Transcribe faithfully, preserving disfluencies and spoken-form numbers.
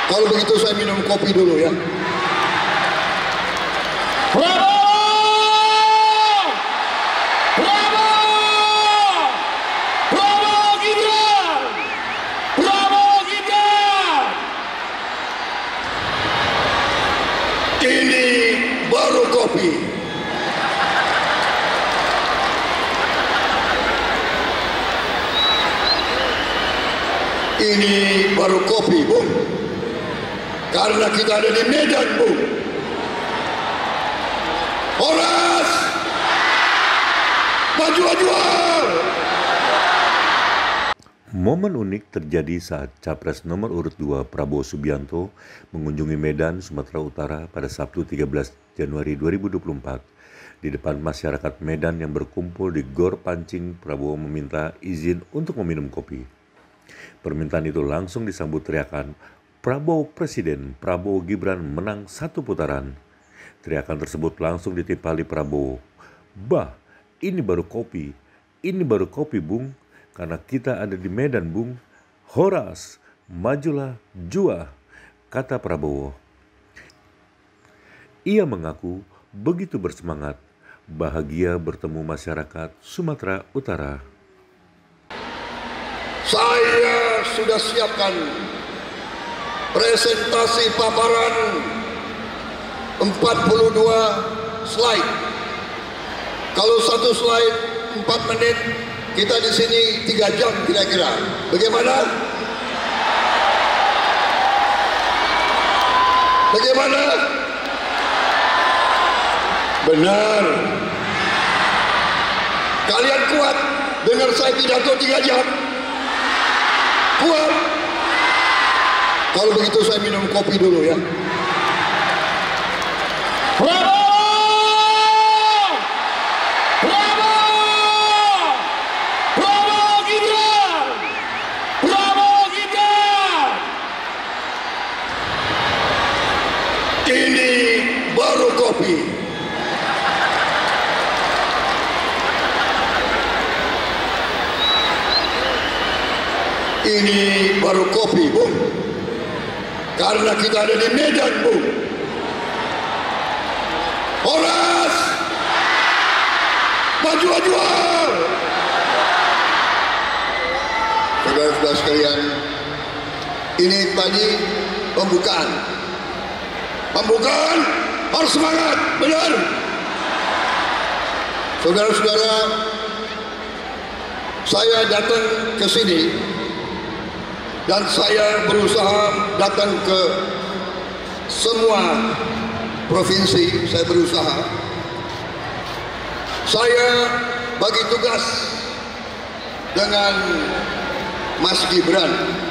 Kalau begitu saya minum kopi dulu ya. Prabowo! Prabowo! Prabowo Gibran! Prabowo Gibran! Ini baru kopi. Ini baru kopi, Bung. Karena kita ada di Medan, Bung. Horas! Maju, maju! Momen unik terjadi saat Capres nomor urut dua Prabowo Subianto mengunjungi Medan, Sumatera Utara pada Sabtu tiga belas Januari dua ribu dua puluh empat. Di depan masyarakat Medan yang berkumpul di Gor Pancing, Prabowo meminta izin untuk meminum kopi. Permintaan itu langsung disambut teriakan, "Prabowo Presiden, Prabowo Gibran menang satu putaran." Teriakan tersebut langsung ditimpali Prabowo. "Bah, ini baru kopi, ini baru kopi, Bung. Karena kita ada di Medan, Bung. Horas, majulah, jua," kata Prabowo. Ia mengaku begitu bersemangat, bahagia bertemu masyarakat Sumatera Utara. Saya sudah siapkan presentasi paparan empat puluh dua slide. Kalau satu slide empat menit, kita di sini tiga jam kira-kira. Bagaimana? Bagaimana? Benar. Kalian kuat dengar saya pidato tiga jam? Kuat? Kalau begitu saya minum kopi dulu ya. Prabowo! Prabowo! Prabowo Gibran! Prabowo Gibran! Ini baru kopi. Ini baru kopi, Bung. Karena kita ada di Medan, Bung. Horas! Maju, maju! Saudara-saudara sekalian, ini tadi pembukaan. Pembukaan harus semangat, benar. Saudara-saudara, saya datang ke sini dan saya berusaha datang ke semua provinsi. Saya berusaha. Saya bagi tugas dengan Mas Gibran